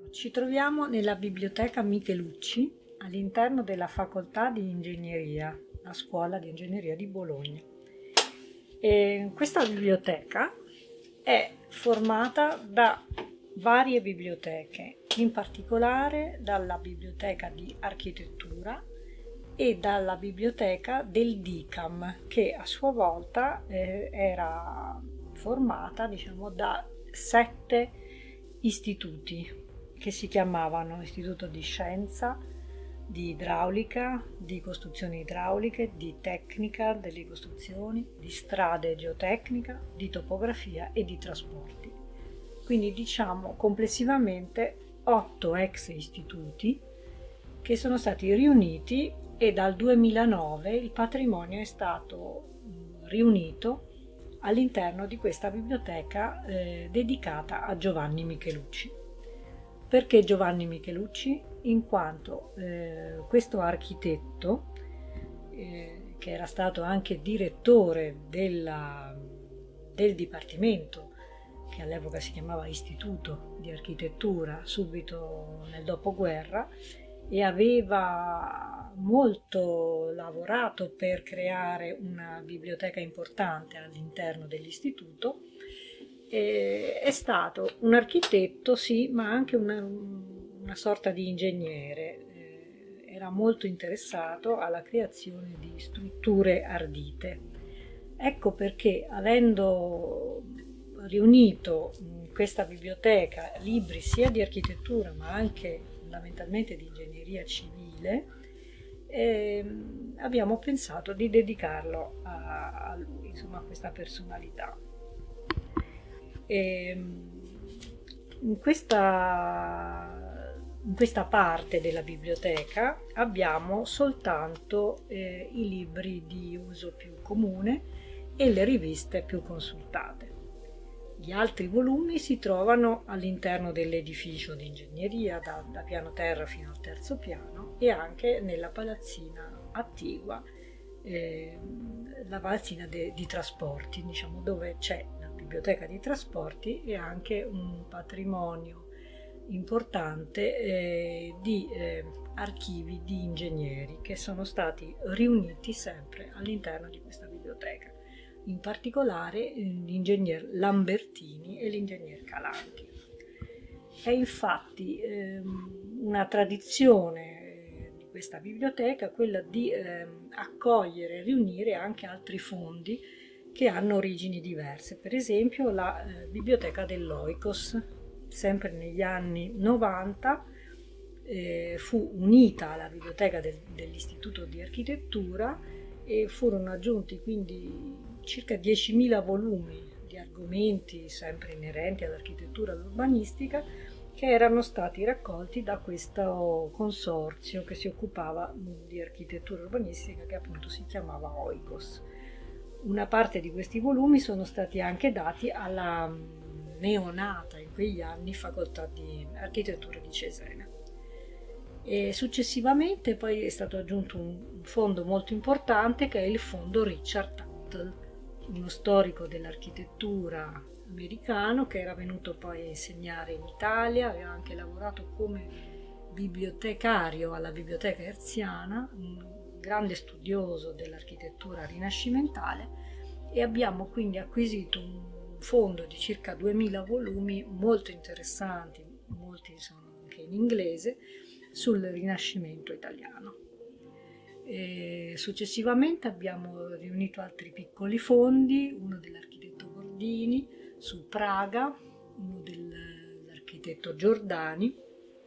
Ci troviamo nella biblioteca Michelucci all'interno della facoltà di ingegneria, la scuola di ingegneria di Bologna. E questa biblioteca è formata da varie biblioteche, in particolare dalla biblioteca di architettura e dalla biblioteca del DICAM, che a sua volta era formata, da 7 istituti che si chiamavano Istituto di Scienza, di Idraulica, di Costruzioni Idrauliche, di Tecnica delle Costruzioni, di Strade e Geotecnica, di Topografia e di Trasporti. Quindi complessivamente 8 ex istituti che sono stati riuniti, e dal 2009 il patrimonio è stato riunito all'interno di questa biblioteca dedicata a Giovanni Michelucci. Perché Giovanni Michelucci? In quanto questo architetto, che era stato anche direttore del dipartimento, che all'epoca si chiamava Istituto di Architettura, subito nel dopoguerra, e aveva molto lavorato per creare una biblioteca importante all'interno dell'istituto. È stato un architetto, sì, ma anche una sorta di ingegnere. Era molto interessato alla creazione di strutture ardite. Ecco perché, avendo riunito in questa biblioteca libri sia di architettura ma anche fondamentalmente di ingegneria civile, abbiamo pensato di dedicarlo a lui, a questa personalità. In questa parte della biblioteca abbiamo soltanto i libri di uso più comune e le riviste più consultate. Gli altri volumi si trovano all'interno dell'edificio di ingegneria, da piano terra fino al terzo piano, e anche nella palazzina attigua, la palazzina di trasporti, dove c'è la biblioteca di trasporti e anche un patrimonio importante di archivi di ingegneri che sono stati riuniti sempre all'interno di questa biblioteca, in particolare l'ingegner Lambertini e l'ingegner Calanti. È infatti una tradizione di questa biblioteca quella di accogliere e riunire anche altri fondi che hanno origini diverse. Per esempio la biblioteca dell'Oikos, sempre negli anni 90, fu unita alla biblioteca dell'Istituto di Architettura e furono aggiunti quindi circa 10.000 volumi di argomenti sempre inerenti all'architettura e all'urbanistica che erano stati raccolti da questo consorzio che si occupava di architettura urbanistica, che appunto si chiamava Oikos. Una parte di questi volumi sono stati anche dati alla neonata in quegli anni facoltà di architettura di Cesena. E successivamente poi è stato aggiunto un fondo molto importante, che è il fondo Richard Tuttle, uno storico dell'architettura americano che era venuto poi a insegnare in Italia, aveva anche lavorato come bibliotecario alla Biblioteca Hertziana, un grande studioso dell'architettura rinascimentale, e abbiamo quindi acquisito un fondo di circa 2000 volumi molto interessanti, molti sono anche in inglese, sul Rinascimento italiano. E successivamente abbiamo riunito altri piccoli fondi, uno dell'architetto Bordini su Praga, uno dell'architetto Giordani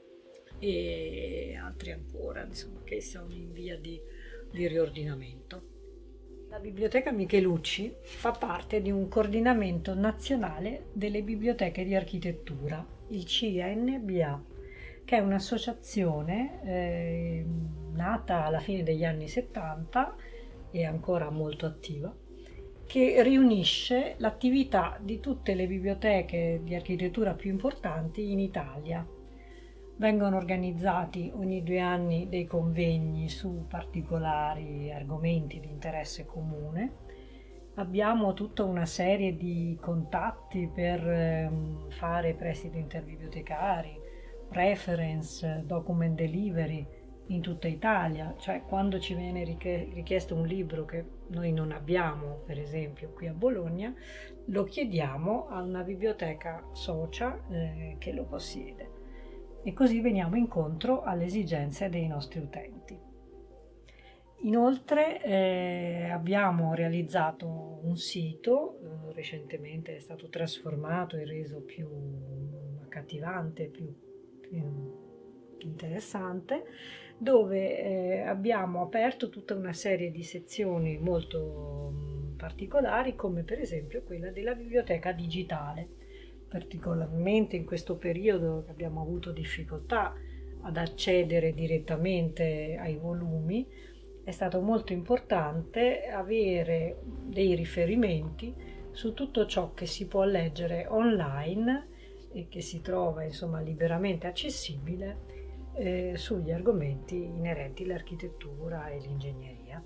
e altri ancora, che sono in via di riordinamento. La Biblioteca Michelucci fa parte di un coordinamento nazionale delle biblioteche di architettura, il CNBA, che è un'associazione nata alla fine degli anni 70 e ancora molto attiva, che riunisce l'attività di tutte le biblioteche di architettura più importanti in Italia. Vengono organizzati ogni 2 anni dei convegni su particolari argomenti di interesse comune. Abbiamo tutta una serie di contatti per fare prestiti interbibliotecari, reference, document delivery in tutta Italia, cioè quando ci viene richiesto un libro che noi non abbiamo, per esempio qui a Bologna, lo chiediamo a una biblioteca socia che lo possiede e così veniamo incontro alle esigenze dei nostri utenti. Inoltre abbiamo realizzato un sito, recentemente è stato trasformato e reso più accattivante, più interessante, dove abbiamo aperto tutta una serie di sezioni molto particolari, come per esempio quella della biblioteca digitale. Particolarmente in questo periodo che abbiamo avuto difficoltà ad accedere direttamente ai volumi, è stato molto importante avere dei riferimenti su tutto ciò che si può leggere online e che si trova insomma liberamente accessibile sugli argomenti inerenti all'architettura e l'ingegneria.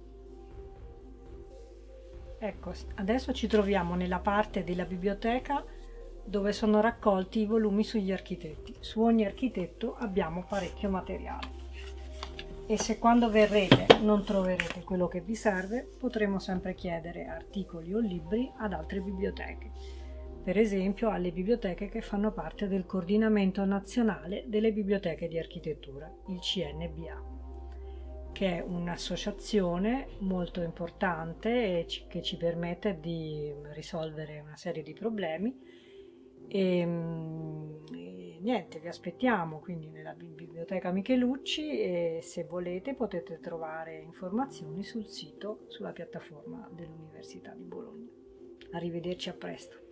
Ecco, adesso ci troviamo nella parte della biblioteca dove sono raccolti i volumi sugli architetti. Su ogni architetto abbiamo parecchio materiale e se quando verrete non troverete quello che vi serve, potremo sempre chiedere articoli o libri ad altre biblioteche, per esempio alle biblioteche che fanno parte del Coordinamento Nazionale delle Biblioteche di Architettura, il CNBA, che è un'associazione molto importante che ci permette di risolvere una serie di problemi. E niente, vi aspettiamo quindi nella biblioteca Michelucci e se volete potete trovare informazioni sul sito, sulla piattaforma dell'Università di Bologna. Arrivederci, a presto.